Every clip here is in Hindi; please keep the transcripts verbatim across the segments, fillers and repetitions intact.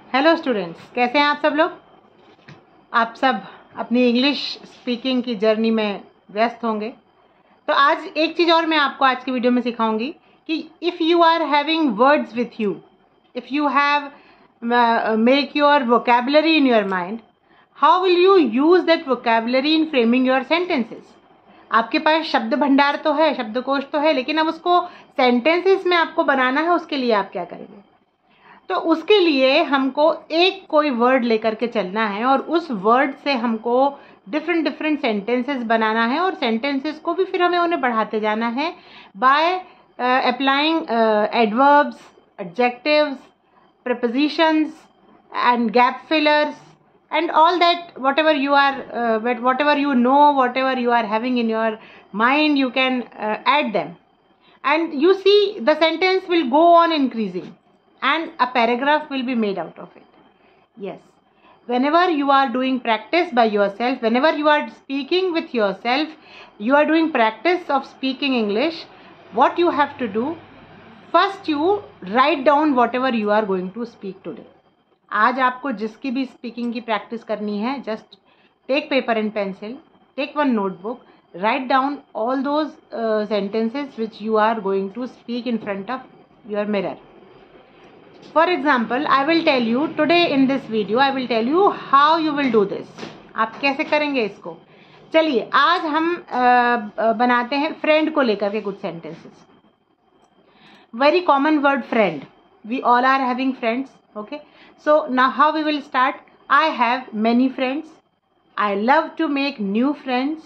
हेलो स्टूडेंट्स, कैसे हैं आप सब लोग। आप सब अपनी इंग्लिश स्पीकिंग की जर्नी में व्यस्त होंगे। तो आज एक चीज़ और मैं आपको आज की वीडियो में सिखाऊंगी कि if you are having words with you, if you have make your vocabulary in your mind, how will you use that vocabulary in framing your sentences. आपके पास शब्द भंडार तो है, शब्दकोश तो है, लेकिन अब उसको सेंटेंसेस में आपको बनाना है। उसके लिए आप क्या करेंगे? तो उसके लिए हमको एक कोई वर्ड लेकर के चलना है और उस वर्ड से हमको डिफरेंट डिफरेंट सेंटेंसेस बनाना है और सेंटेंसेस को भी फिर हमें उन्हें बढ़ाते जाना है by applying adverbs, adjectives, prepositions and gap fillers and all that, whatever you are uh, whatever you know, whatever you are having in your mind, you can uh, add them, and you see the sentence will go on increasing and a paragraph will be made out of it. Yes, whenever you are doing practice by yourself, whenever you are speaking with yourself, you are doing practice of speaking English, what you have to do, first you write down whatever you are going to speak today. आज आपको जिसकी भी स्पीकिंग की प्रैक्टिस करनी है, just take paper and pencil, take one notebook, write down all those uh, sentences which you are going to speak in front of your mirror. For example, I will tell you today in this video, I will tell you how you will do this. आप कैसे करेंगे इसको। चलिए आज हम uh, बनाते हैं फ्रेंड को लेकर के कुछ sentences. Very common word, friend. We all are having friends. Okay, so now how we will start? I have many friends. I love to make new friends.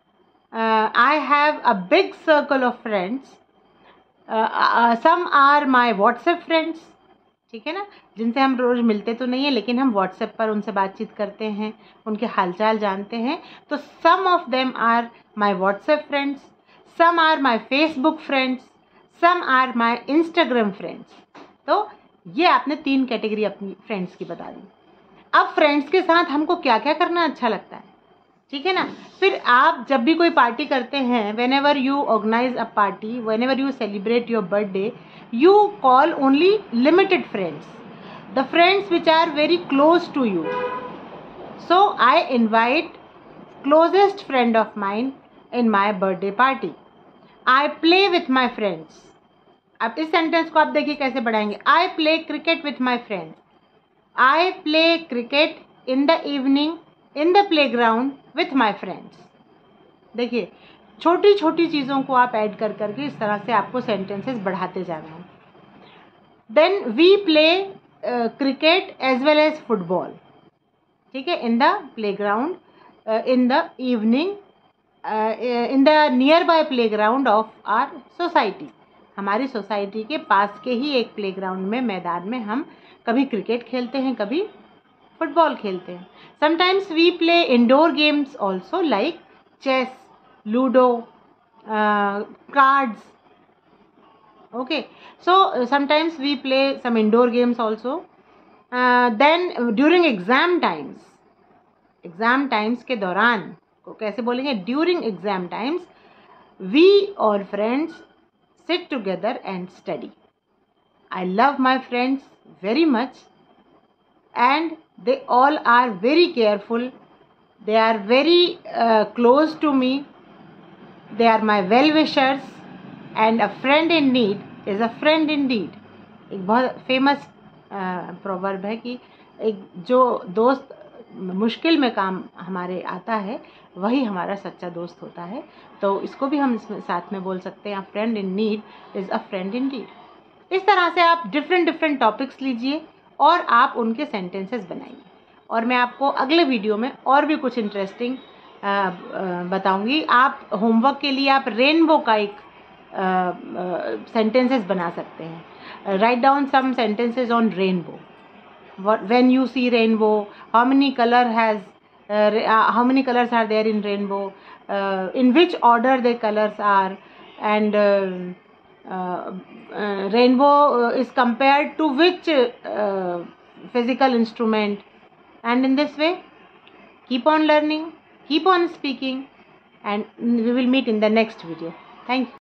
uh, I have a big circle of friends. uh, uh, some are my WhatsApp friends. ठीक है ना, जिनसे हम रोज मिलते तो नहीं है लेकिन हम व्हाट्सएप पर उनसे बातचीत करते हैं, उनके हालचाल जानते हैं। तो some of them are my WhatsApp friends, some are my Facebook friends, some are my Instagram friends. तो ये आपने तीन कैटेगरी अपनी फ्रेंड्स की बता दी। अब फ्रेंड्स के साथ हमको क्या क्या करना अच्छा लगता है, ठीक है ना। फिर आप जब भी कोई पार्टी करते हैं, whenever you organise a party, whenever you celebrate your birthday, you call only limited friends, the friends which are very close to you. So I invite closest friend of mine in my birthday party. I play with my friends. अब इस सेंटेंस को आप देखिए कैसे बढ़ाएंगे। I play cricket with my friends. I play cricket in the evening in the playground with my friends. देखिए छोटी छोटी चीज़ों को आप ऐड कर करके इस तरह से आपको सेंटेंसेस बढ़ाते जाना है। Then we play cricket as well as football, ठीक है, in the playground, in the evening, in the nearby playground of our society. हमारी सोसाइटी के पास के ही एक प्ले ग्राउंड में, मैदान में हम कभी क्रिकेट खेलते हैं, कभी फुटबॉल खेलते हैं। Sometimes we play indoor games also like chess, ludo, uh, cards. Okay, so uh, sometimes we play some indoor games also. Uh, then uh, during exam times, exam times के दौरान को कैसे बोलेंगे? During exam times, we all friends sit together and study. I love my friends very much, and they all are very careful. They are very uh, close to me. They are my well-wishers, and a friend in need is a friend indeed. एक बहुत फेमस प्रोवर्ब है कि एक जो दोस्त मुश्किल में काम हमारे आता है वही हमारा सच्चा दोस्त होता है। तो इसको भी हम इसमें साथ में बोल सकते हैं, a friend in need is a friend indeed। इस तरह से आप डिफरेंट डिफरेंट टॉपिक्स लीजिए और आप उनके सेंटेंसेस बनाइए, और मैं आपको अगले वीडियो में और भी कुछ इंटरेस्टिंग बताऊंगी। आप होमवर्क के लिए आप रेनबो का एक सेंटेंसेस बना सकते हैं। Write down some sentences on rainbow. When you see rainbow, how many colour has how many colours are there in rainbow, in which order the colours are, and rainbow is compared to which physical instrument. And in this way, keep on learning, keep on speaking, and we will meet in the next video. Thank you.